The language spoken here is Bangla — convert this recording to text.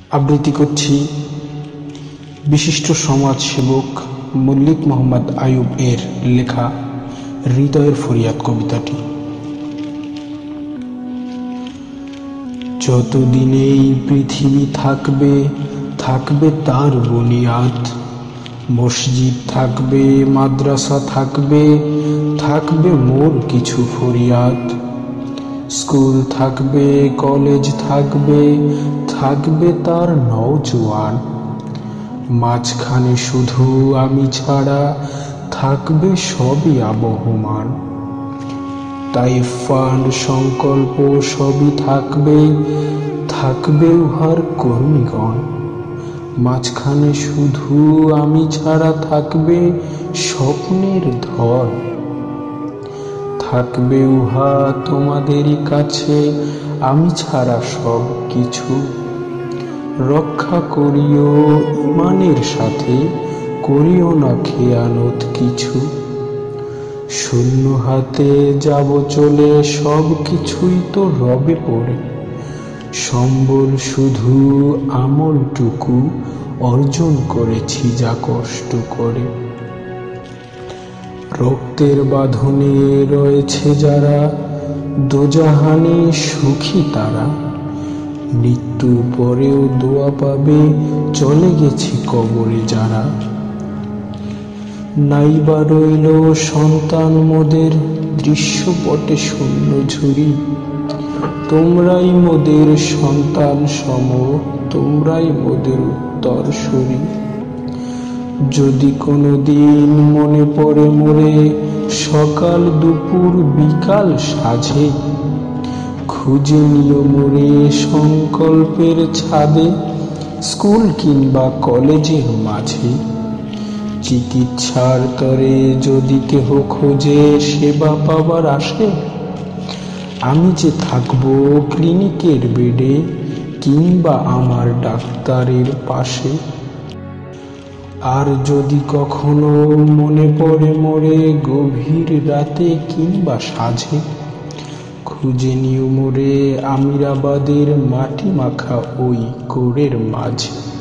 আবৃত্তি করছি বিশিষ্ট সমাজসেবক মল্লিক মোহাম্মদ আয়ুব এর লেখা হৃদয়ের ফরিয়াদ কবিতাটি। যতদিন এই পৃথিবী থাকবে, থাকবে তার বুনিয়াদ। মসজিদ থাকবে, মাদ্রাসা থাকবে, থাকবে মোর কিছু ফরিয়াদ। স্কুল থাকবে, কলেজ থাকবে, থাকবে তার নওজোয়ান। মাঝখানে শুধু আমি ছাড়া থাকবে সবই আবহমান। তাই ফান্ড সংকল্প সবই থাকবে, থাকবে উহার কর্মীগণ। মাঝখানে শুধু আমি ছাড়া থাকবে স্বপ্নের ধন। থাকবে উহা তোমাদেরই কাছে আমি ছাড়া সব কিছু। রক্ষা করিও ইমানের সাথে, করিও না খেয়ানত কিছু। শূন্য হাতে যাব চলে, সব কিছুই তো রবে পড়ে। সম্বল শুধু আমলটুকু অর্জন করেছি যা কষ্ট করে। রক্তের বাঁধনে রয়েছে যারা, দোজাহানে সুখী তারা। মৃত্যুর পরেও দোয়া পাবে, চলে গেছি কবরে যারা। নাইবা রইল সন্তান মোদের, দৃশ্যপটে শূন্য ঝুরি। তোমরাই মোদের সন্তান সম, তোমরাই মোদের উত্তরসূরি। যদি কোনো দিন মনে পড়ে মোরে, সকাল দুপুর বিকাল সাঁঝে। খুঁজে নিও মোরে সংকল্পের ছাদে, স্কুল কিংবা কলেজের মাঝে। চিকিৎসার তরে যদি কেহ খোঁজে, সেবা পাবার আসে। আমি যে থাকবো ক্লিনিকের বেডে, কিংবা আমার ডাক্তারের পাশে। আর যদি কখনো মনে পড়ে মোরে, গভীর রাতে কিংবা সাঁঝে। খুঁজে নিও মোরে আমিরাবাদের মাটি মাখা ওই কোরের মাঝে।